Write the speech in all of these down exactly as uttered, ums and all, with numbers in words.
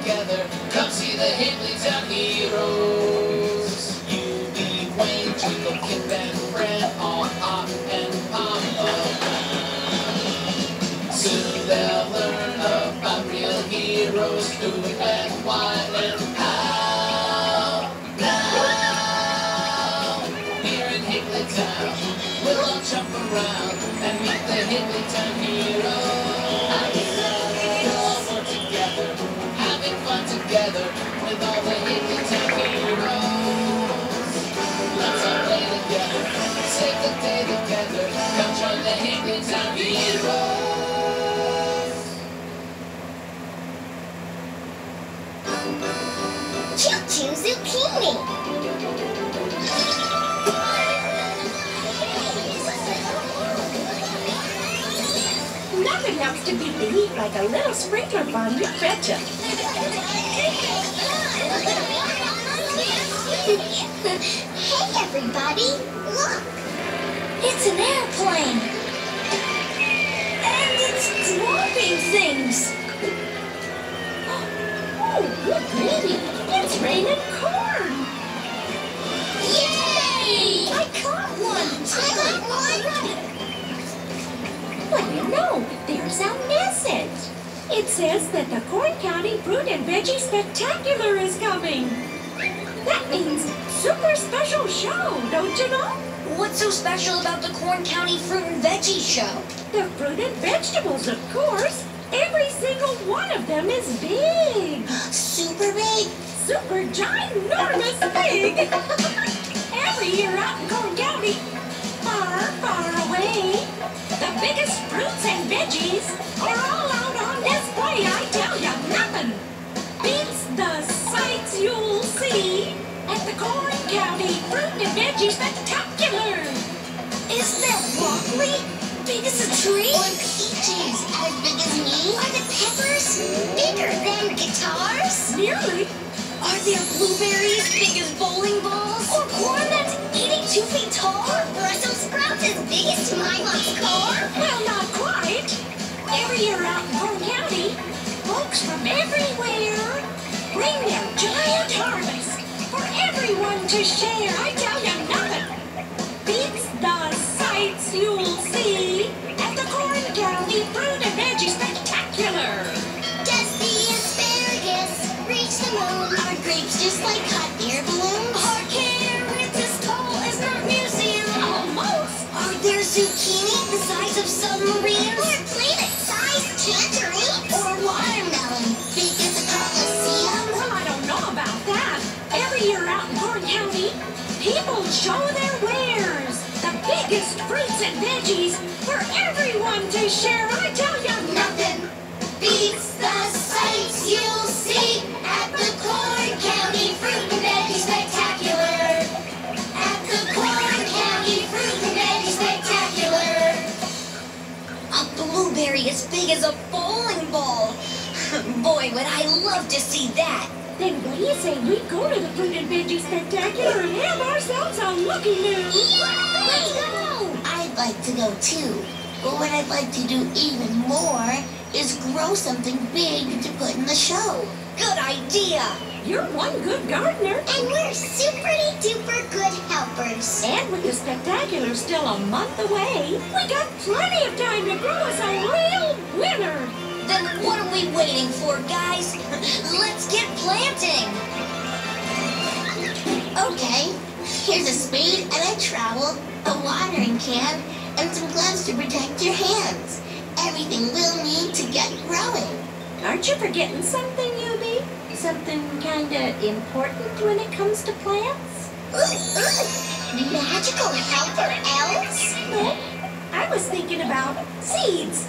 together. Come see the Higglytown heroes. You be Wayne, Twinkle, Kip, and Fred, all Hop and Papa. Soon they'll learn about real heroes, who and why and how. Now, here in Higglytown, we'll all jump around and meet the Higglytown heroes. Together with all the Higglytown heroes. Let's all play together, save the day together. Come join the Higglytown heroes. Choo Choo Zucchini. Nothing helps to beat the heat like a little sprinkler fun, you betcha. Hey everybody, look! It's an airplane! And it's dropping things! Oh, look, baby! It's raining corn! Yay! I caught one! I got one! What do you know? There's our message! It says that the Corn County Fruit and Veggie Spectacular is coming! That means super special show, don't you know? What's so special about the Corn County Fruit and Veggie Show? The fruit and vegetables, of course. Every single one of them is big. Super big? Super ginormous big. Every year out in Corn County, far, far away, the biggest fruits and veggies are all out on display. I tell you, nothing beats the sights you'll see at the Corn County Fruit and Veggie Spectacular. Is that broccoli big as a tree? Or peaches as big as me? Are the peppers bigger than guitars? Nearly. Are there blueberries big as bowling balls? Or corn that's eighty-two feet tall? Or Brussels sprouts as big as my mom's car? Well, not quite. Every year out in Corn County, folks from everywhere bring their giant harvest for everyone to share. I tell you, nothing beats the sights you'll see at the Corn County Fruit and Veggie Spectacular. Does the asparagus reach the moon? Are grapes just like hot air balloons? Are carrots as tall as Mount Museum? Almost. Are there zucchini the size of submarines? Or planet-sized tangerines? Or watermelon big as a Colosseum? Well, I don't know about that. Every year out in Corn County, people show their wares. The biggest fruits and veggies for everyone to share. I tell you, Nothing beats the sights you'll see at the Corn County Fruit and Veggie Spectacular. At the Corn County Fruit and Veggie Spectacular. A blueberry as big as a bowling ball. Boy, would I love to see that. then what do you say we go to the Fruit and Veggie Spectacular and have ourselves a looky-loo? Yeah! Let's go! I'd like to go too. But what I'd like to do even more is grow something big to put in the show. Good idea. You're one good gardener. And we're super-duper good helpers. And with the Spectacular still a month away, we got plenty of time to grow us a real winner. Then what are we waiting for, guys? Let's get planting. Okay, here's a spade and a trowel, a watering can, and some gloves to protect your hands. Everything we'll need to get growing. Aren't you forgetting something, Yubi? Something kinda important when it comes to plants? Ooh, ooh. Magical helper elves? No, I was thinking about seeds.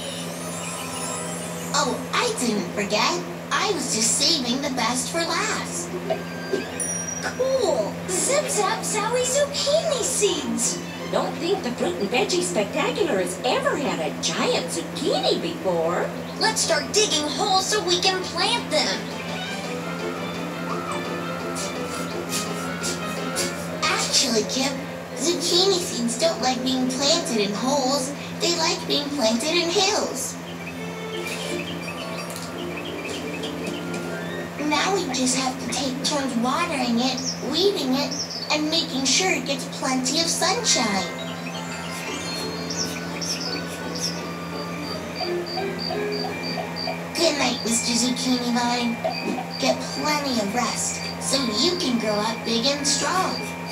Oh, I didn't forget. I was just saving the best for last. Cool. Zip Zap Zowie Zucchini seeds. Don't think the Fruit and Veggie Spectacular has ever had a giant zucchini before. Let's start digging holes so we can plant them. Actually, Kip, zucchini seeds don't like being planted in holes. They like being planted in hills. Now we just have to take turns watering it, weeding it, and making sure it gets plenty of sunshine. Good night, Mister Zucchini Vine. Get plenty of rest so you can grow up big and strong.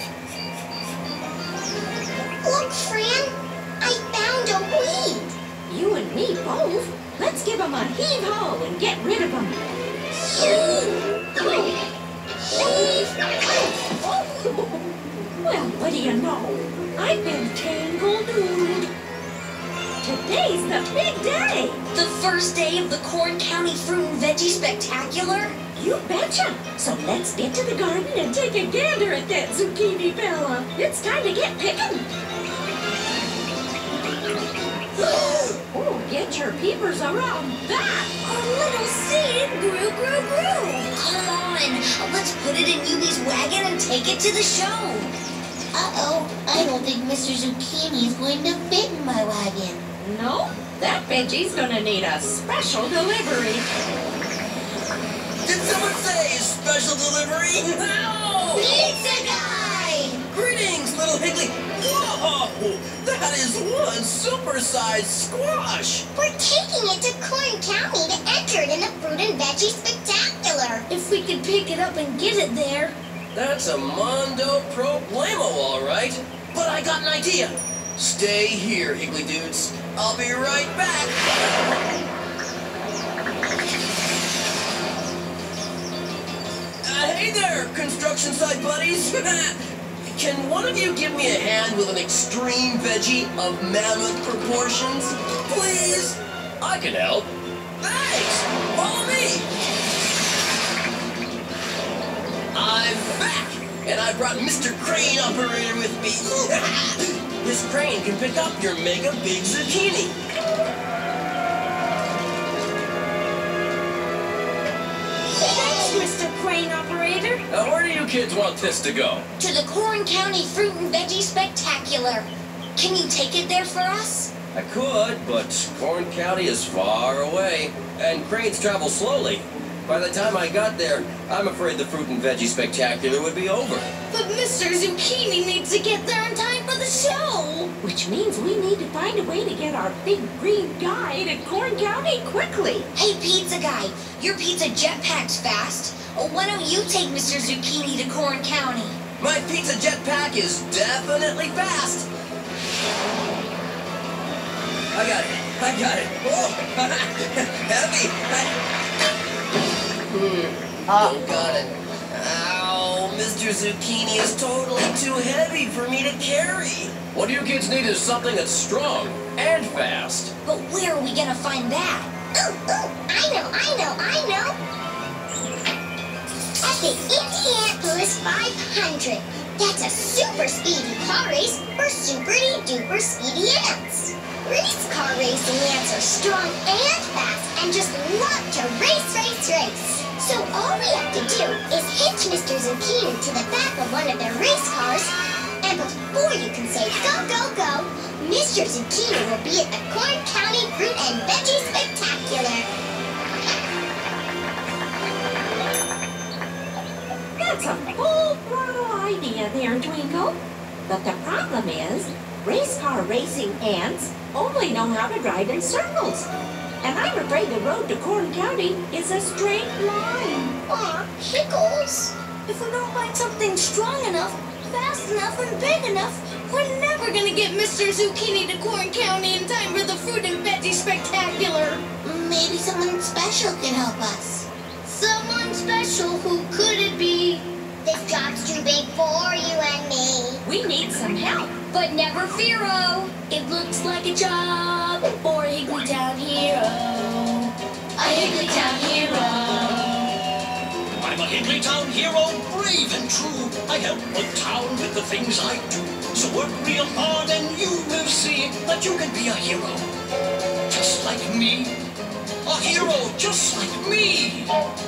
Look, Fran, I found a weed. You and me both. Let's give him a heave-ho and get rid of him. Well, what do you know? I've been tangled. Today's the big day. The first day of the Corn County Fruit and Veggie Spectacular? You betcha. So let's get to the garden and take a gander at that zucchini fella. It's time to get picking. Oh, get your peepers around that. Our little seed grew, grew, grew. Come on, let's put it in Yubi's wagon and take it to the show. Uh-oh, I don't think Mister Zucchini is going to fit in my wagon. No, that veggie's gonna need a special delivery. Did someone say special delivery? No! Pizza Guy! Greetings, little Higgly. Whoa! That is one super-sized squash! We're taking it to Corn County to enter it in the Fruit and Veggie Spectacular. If we could pick it up and get it there. That's a mondo problemo, all right. But I got an idea. Stay here, Higgly Dudes. I'll be right back. Uh, hey there, construction site buddies. Can one of you give me a hand with an extreme veggie of mammoth proportions? Please? I can help. Thanks! Follow me! I'm back! And I brought Mister Crane Operator with me. This crane can pick up your mega big zucchini. Thanks, Mister Crane Operator. Now, where do you kids want this to go? To the Corn County Fruit and Veggie Spectacular. Can you take it there for us? I could, but Corn County is far away, and cranes travel slowly. By the time I got there, I'm afraid the Fruit and Veggie Spectacular would be over. But Mister Zucchini needs to get there in time for the show. Which means we need to find a way to get our big green guy to Corn County quickly. Hey, Pizza Guy, your pizza jetpack's fast. Oh, why don't you take Mister Zucchini to Corn County? My pizza jetpack is definitely fast. I got it. I got it. Oh, heavy. I... Hmm. Oh, got it. Ow, Mister Zucchini is totally too heavy for me to carry. What you kids need is something that's strong and fast. But where are we gonna find that? Ooh, ooh, I know, I know, I know. At the Indianapolis five hundred. That's a super speedy car race for super-duper speedy ants. Race car racing ants are strong and fast and just love to race, race, race. So all we have to do is hitch Mister Zucchini to the back of one of their race cars, and before you can say go, go, go, Mister Zucchini will be at the Corn County Fruit and Veggie Spectacular. That's a full throttle idea there, Twinkle. But the problem is, race car racing ants only know how to drive in circles. And I'm afraid the road to Corn County is a straight line. Aw, Pickles. If we don't find something strong enough, fast enough, and big enough, we're never gonna get Mister Zucchini to Corn County in time for the Fruit and Veggie Spectacular. Maybe someone special can help us. Someone special, who could it be? This job's too big for you and me. We need some help. But never fear-o. It looks like a job for a Higglytown hero. A Higglytown hero. I'm a Higglytown hero, brave and true. I help the town with the things I do. So work real hard and you will see that you can be a hero. Just like me. A hero just like me.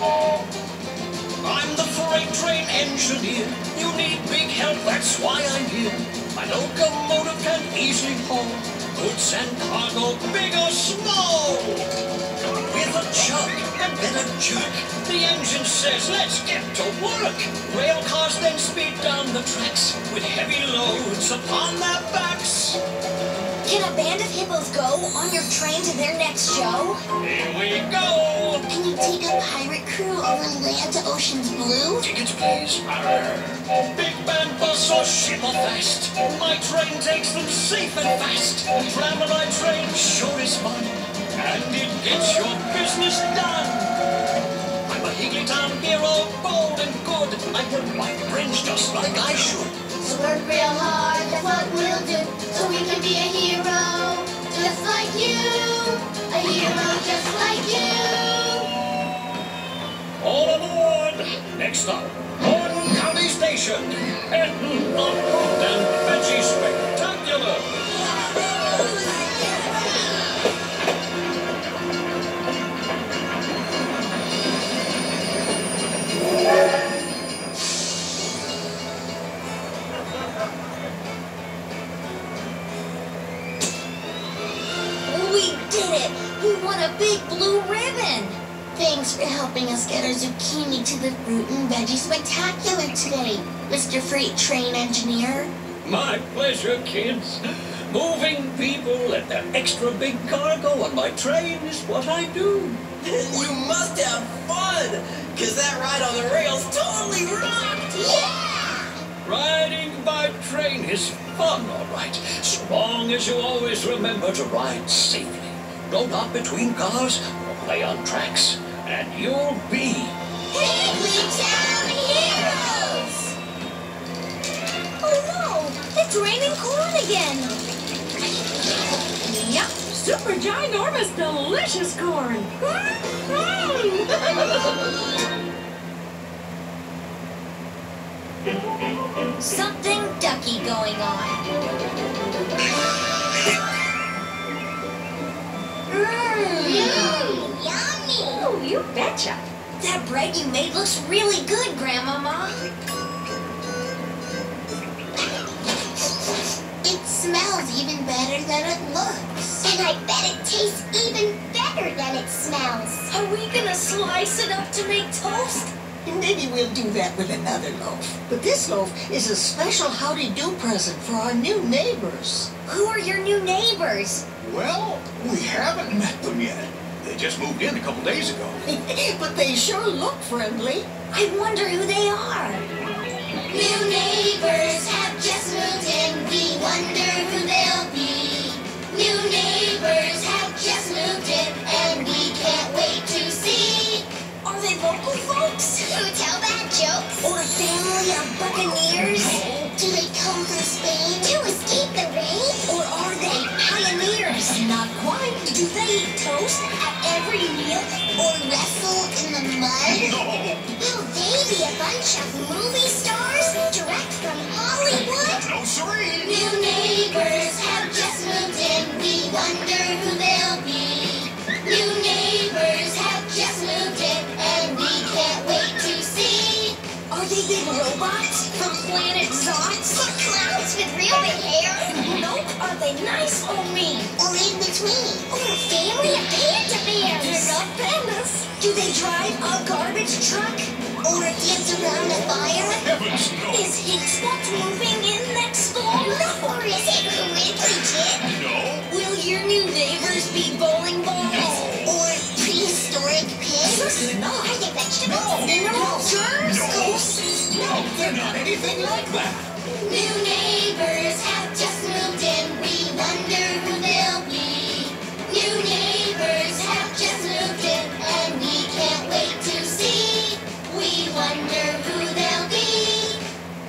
I'm the freight train engineer. You need big help, that's why I'm here. My locomotive can easily haul goods and cargo, big or small. With a chug and then a jerk. The engine says, let's get to work. Rail cars then speed down the tracks with heavy loads upon their backs. Can a band of hippos go on your train to their next show? Here we go. Can you take a pirate crew over land to Ocean's Blue? Tickets, please. Arr. Big band bus or ship or fast. My train takes them safe and fast. Tramline train sure is fun. And it gets your business done. I'm a Higglytown hero, bold and good. I help my friends just like I should. So work real hard, that's what we'll do. So we can be a hero, just like you. A hero just like you. All aboard! Next stop, Gordon County Station. Heading on Fruit and Veggie Spectacular. We did it! We won a big blue ribbon! Thanks for helping us get our zucchini to the Fruit and Veggie Spectacular today, Mister Freight Train Engineer. My pleasure, kids. Moving people and that extra big cargo on my train is what I do. You must have fun, because that ride on the rails totally rocked! Yeah! Riding by train is fun, all right, so long as you always remember to ride safely. Don't knock between cars or play on tracks, and you'll be Higglytown Heroes! Oh no! It's raining corn again! Yep, super ginormous delicious corn. Something ducky going on. Mmm, yummy! Oh, you betcha. That bread you made looks really good, Grandmama. It smells even better than it looks. And I bet it tastes even better than it smells. Are we gonna slice it up to make toast? Maybe we'll do that with another loaf. But this loaf is a special howdy-do present for our new neighbors. Who are your new neighbors? Well, we haven't met them yet. They just moved in a couple days ago. But they sure look friendly. I wonder who they are. New neighbors have just moved in. We wonder who they'll be. New neighbors have just moved in, and we can't wait to see. Are they local folks? Who tell bad jokes? Or a family of buccaneers? Do they come from Spain to escape the rain? Or are they pioneers? Not quite. Do they eat toast at every meal? Or wrestle in the mud? No! Will they be a bunch of movie stars direct from Hollywood? No, siree! New neighbors have just moved in. We wonder who they'll be. New neighbors have just moved in, and we can't wait to see. Are they big robots from Planet Zots? Some clowns with real big hair. Nope. Are they nice or mean? Or in between. Or a family of panda They're bears. not pandas. Do they drive a garbage truck? Or dance around a fire. Heavens, no! Is Higspot moving in next door? Or is it Wrigley Jit? No! Will your new neighbors be bowling balls? Or prehistoric pigs? No. Are they vegetables? No. Germs? No. Ghosts? No, they're not anything like that! New neighbors have just moved in. We wonder who they'll be. New neighbors have just moved in, and we can't wait to see. We wonder who they'll be.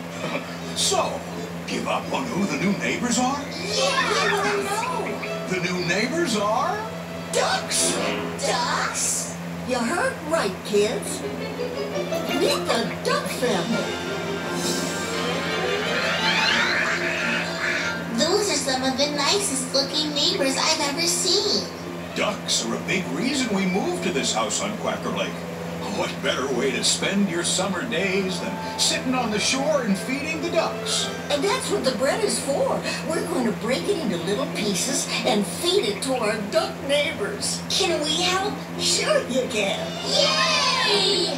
So, give up on who the new neighbors are? Yeah, I want to know. The new neighbors are... Ducks. Ducks? You heard right, kids. Meet the duck family. Those are some of the nicest looking neighbors I've ever seen. Ducks are a big reason we moved to this house on Quacker Lake. What better way to spend your summer days than sitting on the shore and feeding the ducks? And that's what the bread is for. We're going to break it into little pieces and feed it to our duck neighbors. Can we help? Sure you can. Yay!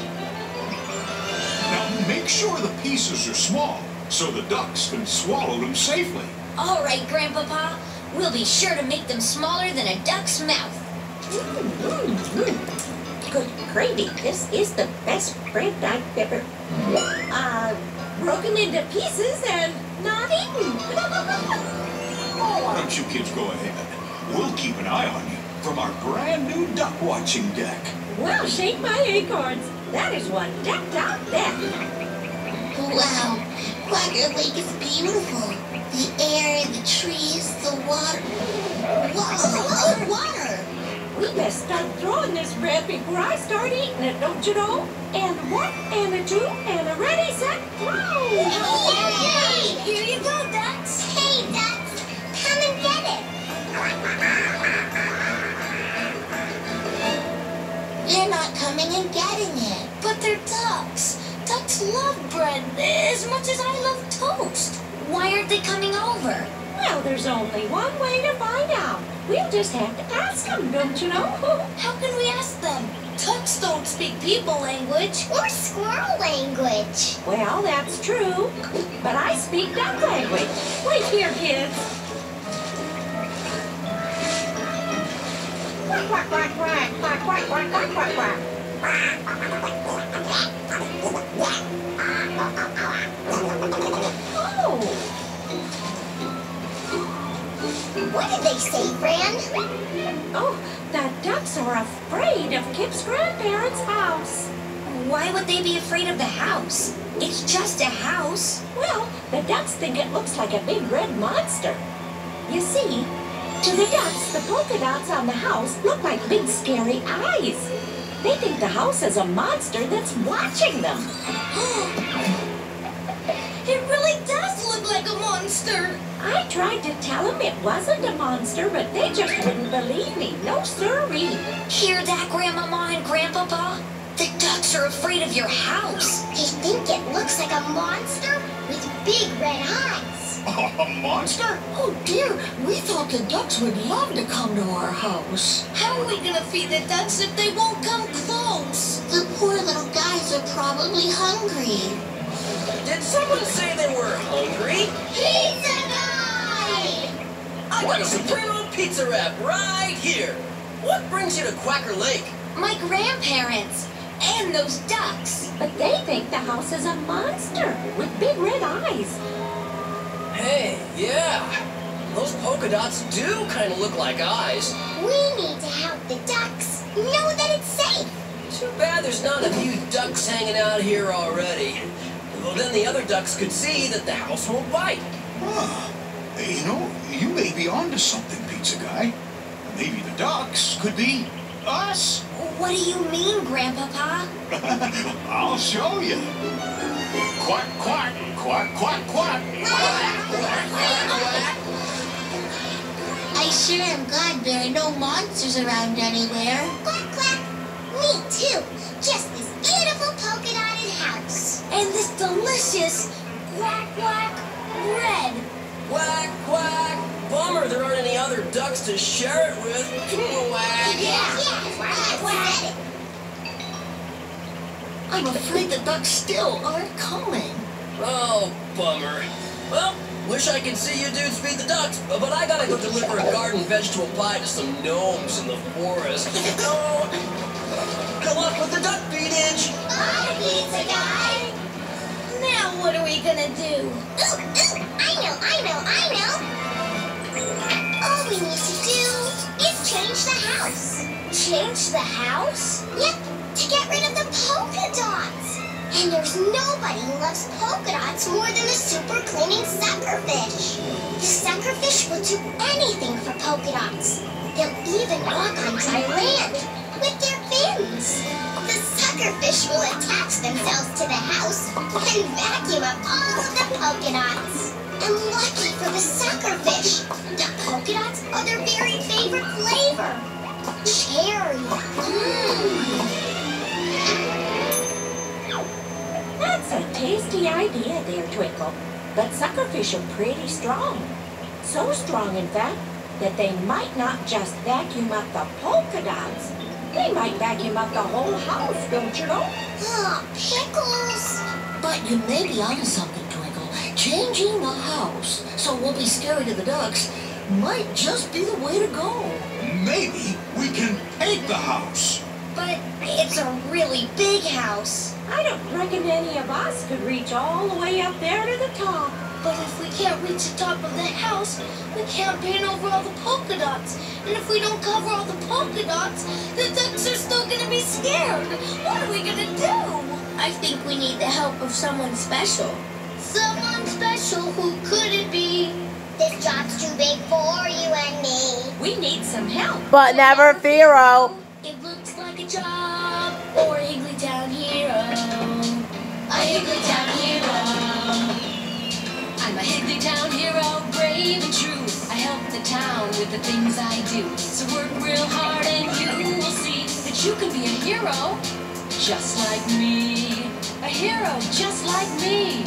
Now, make sure the pieces are small so the ducks can swallow them safely. All right, Grandpapa. We'll be sure to make them smaller than a duck's mouth. Mm, mm, mm. Good gravy. This is the best bread I've ever uh, broken into pieces and not eaten. Oh, why don't you kids go ahead? We'll keep an eye on you from our brand new duck watching deck. Well, shake my acorns. That is one decked out deck. Wow, Quacker Lake is beautiful. The air, the trees, the water. Wow, water! We best start throwing this bread before I start eating it, don't you know? And a one, and a two, and a ready, set, throw! Yay! Here you go, ducks. Hey, ducks, come and get it. You're not coming and getting it. But they're ducks. Ducks love bread as much as I love toast. Why aren't they coming over? Well, there's only one way to find out. We'll just have to ask them, don't you know? How can we ask them? Ducks don't speak people language. Or squirrel language. Well, that's true. But I speak duck language. Wait here, kids. Quack, quack, quack, quack, quack, quack, quack, quack, quack, quack. Oh. What did they say, Fran? Oh, the ducks are afraid of Kip's grandparents' house. Why would they be afraid of the house? It's just a house. Well, the ducks think it looks like a big red monster. You see, to the ducks, the polka dots on the house look like big scary eyes. They think the house is a monster that's watching them. It really does look like a monster. I tried to tell them it wasn't a monster, but they just wouldn't believe me. No sirree. Hear that, Grandmama and Grandpapa? The ducks are afraid of your house. They think it looks like a monster with big red eyes. A monster? Oh dear, we thought the ducks would love to come to our house. How are we gonna feed the ducks if they won't come close? The poor little guys are probably hungry. Did someone say they were hungry? Pizza guy! I got a Supremo pizza wrap right here. What brings you to Quacker Lake? My grandparents and those ducks. But they think the house is a monster with big red eyes. Hey, yeah. Those polka dots do kind of look like eyes. We need to help the ducks know that it's safe. Too bad there's not a few ducks hanging out here already. Well, then the other ducks could see that the house won't bite. Huh. You know, you may be onto something, Pizza Guy. Maybe the ducks could be us. What do you mean, Grandpapa? I'll show you. Quack, quack, quack, quack, quack. I sure am glad there are no monsters around anywhere. Quack, quack. Me too. Just this beautiful polka dotted house. And this delicious quack quack bread. Quack, quack. Bummer there aren't any other ducks to share it with. Quack. Yeah, yeah, quack, quack. I'm afraid the ducks still aren't coming. Oh, bummer. Well, wish I could see you dudes feed the ducks, but I gotta go deliver a garden vegetable pie to some gnomes in the forest. Oh, good luck with the duck feedage. Bye, pizza guy. Now what are we gonna do? Ooh, ooh, I know, I know, I know. All we need to do is change the house. Change the house? Yep, to get rid of the polka dots. And there's nobody who loves polka dots more than the super cleaning suckerfish. The suckerfish will do anything for polka dots. They'll even walk on dry land with their fins. The suckerfish will attach themselves to the house and vacuum up all of the polka dots. And lucky for the suckerfish, the polka dots are their very favorite flavor. Cherry. Mmm. tasty idea there, Twinkle. But suckerfish are pretty strong. So strong, in fact, that they might not just vacuum up the polka dots. They might vacuum up the whole house, don't you know? Ah, pickles. But you may be onto something, Twinkle. Changing the house so we'll be scary to the ducks might just be the way to go. Maybe we can paint the house. But it's a really big house. I don't reckon any of us could reach all the way up there to the top. But if we can't reach the top of that house, we can't paint over all the polka dots. And if we don't cover all the polka dots, the ducks are still gonna be scared. What are we gonna do? I think we need the help of someone special. Someone special? Who could it be? This job's too big for you and me. We need some help. But never Firo. It looks like a job or a Higglytown hero. A Higglytown hero. I'm a Higglytown hero, brave and true. I help the town with the things I do. So work real hard and you will see that you can be a hero, just like me. A hero just like me.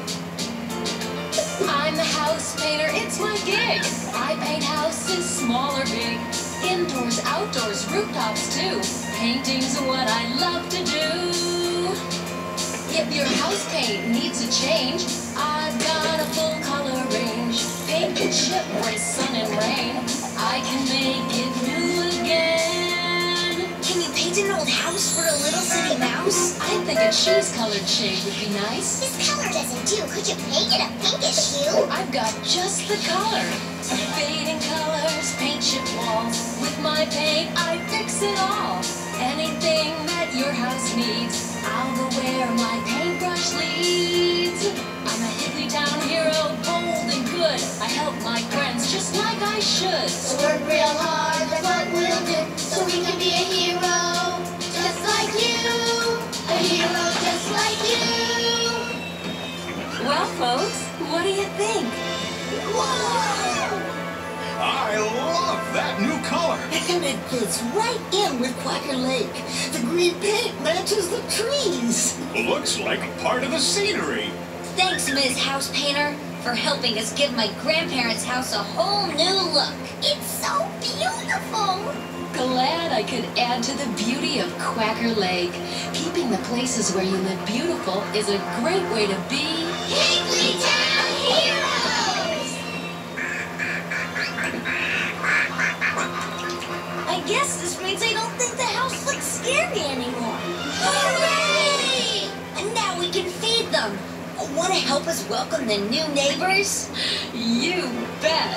I'm the house painter, it's my gig. I paint houses, small or big. Indoors, outdoors, rooftops too. Painting's what I love to do. If your house paint needs a change, I've got a full color range. Paint can chip with sun and rain. I can make it new again. Can you paint an old house for a little city mouse? I think a cheese-colored shade would be nice. This color doesn't do. Could you paint it a pinkish hue? I've got just the color. Fading colors, paint chip walls. With my paint, I fix it all. Anything that your house needs, I'll go where my paintbrush leads. I'm a Higglytown hero, bold and good. I help my friends just like I should. So work real hard, that's what we'll do. So we can be a hero, just like you. A hero just like you. Well, folks, what do you think? Whoa! I love that new color. And it fits right in with Quacker Lake. The green paint matches the trees. Looks like a part of the scenery. Thanks, Miz House Painter, for helping us give my grandparents' house a whole new look. It's so beautiful. Glad I could add to the beauty of Quacker Lake. Keeping the places where you live beautiful is a great way to be Higglytown heroes! I guess this means I don't think the house looks scary anymore. Hooray! And now we can feed them. Want to help us welcome the new neighbors? You bet.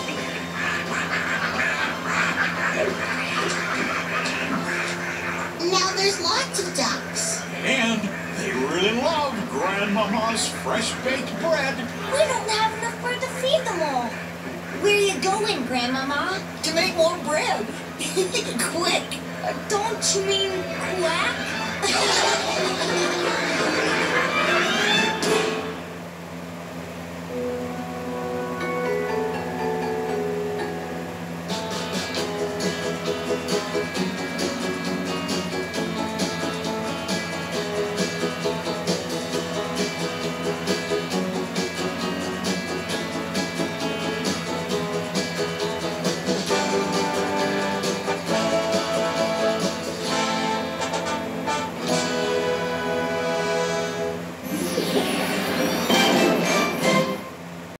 Now there's lots of ducks. And they really love Grandmama's fresh-baked bread. We don't have enough bread to feed them all. Where are you going, Grandmama? To make more bread. Quick. Uh, don't you mean quack?